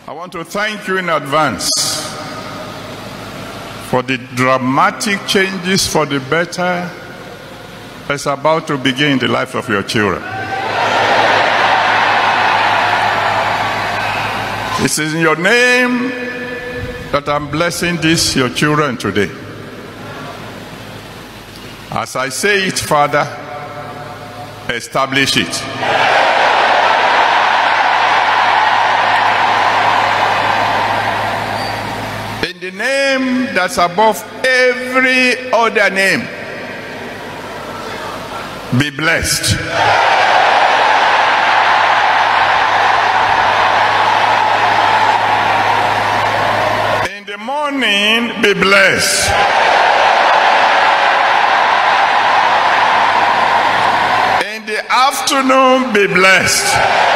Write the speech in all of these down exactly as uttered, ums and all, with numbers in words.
I want to thank you in advance for the dramatic changes for the better that's about to begin in the life of your children. It is in your name that I'm blessing this, your children, today. As I say it, Father, establish it. In the name that's above every other name, be blessed. In the morning, be blessed. In the afternoon, be blessed.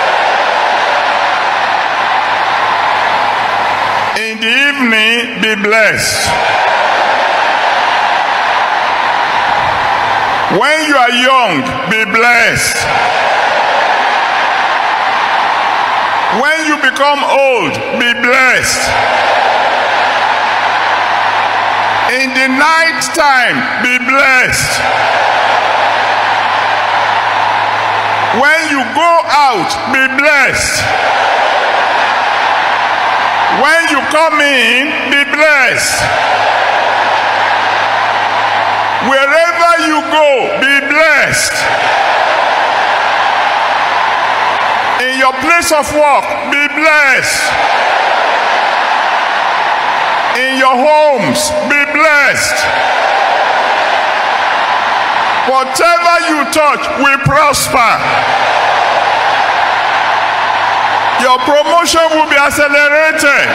In the evening, be blessed. When you are young, be blessed. When you become old, be blessed. In the night time, be blessed. When you go out, be blessed. When you come in, be blessed. Wherever you go, be blessed. In your place of work, be blessed. In your homes, be blessed. Whatever you touch will prosper. Your promotion will be accelerated.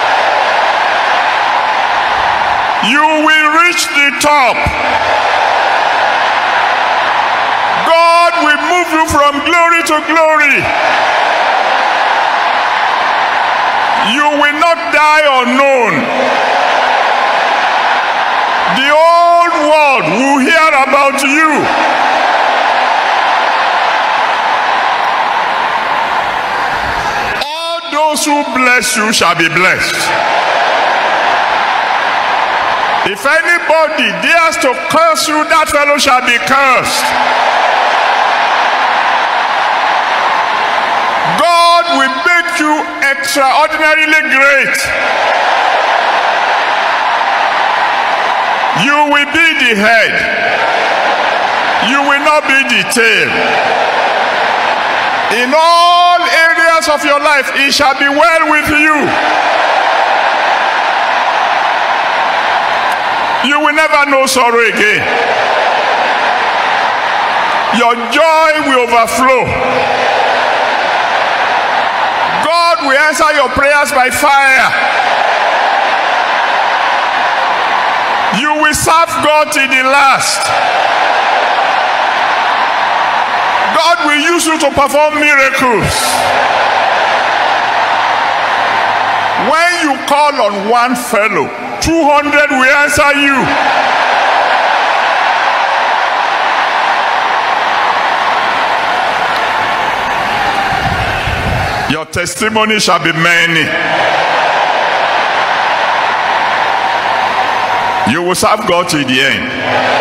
You will reach the top. God will move you from glory to glory. You will not die unknown. The whole world will hear about you. All those who bless you shall be blessed. If anybody dares to curse you, that fellow shall be cursed. God will make you extraordinarily great. You will be the head. You will not be the tail. In all areas of your life, it shall be well with you. You will never know sorrow again. Your joy will overflow. God will answer your prayers by fire. You will serve God till the last. God will use you to perform miracles. When you call on one fellow, two hundred will answer you. Your testimony shall be many. You will serve God till the end.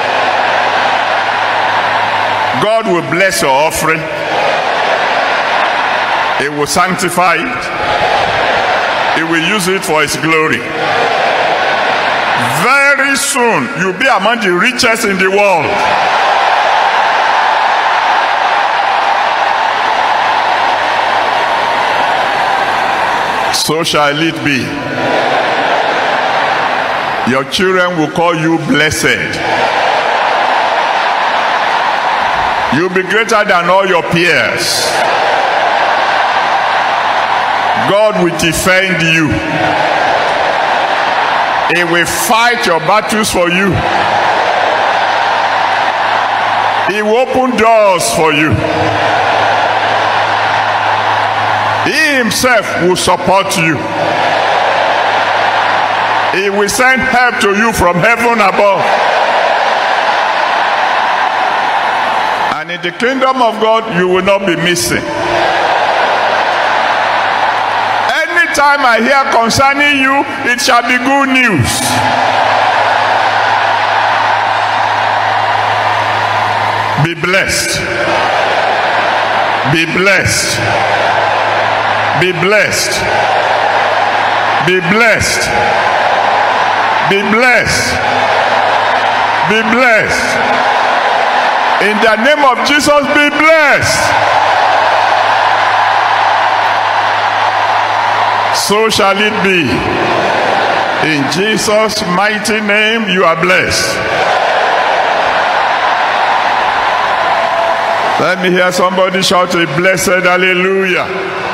God will bless your offering. He will sanctify it. He will use it for his glory. Very soon, you'll be among the richest in the world. So shall it be. Your children will call you blessed. You'll be greater than all your peers. God will defend you. He will fight your battles for you. He will open doors for you. He himself will support you. He will send help to you from heaven above. And in the kingdom of God, you will not be missing. Anytime I hear concerning you, it shall be good news. Be blessed. Be blessed. Be blessed. Be blessed. Be blessed. Be blessed. In the name of Jesus, be blessed. So shall it be. In Jesus' mighty name, you are blessed. Let me hear somebody shout a blessed hallelujah.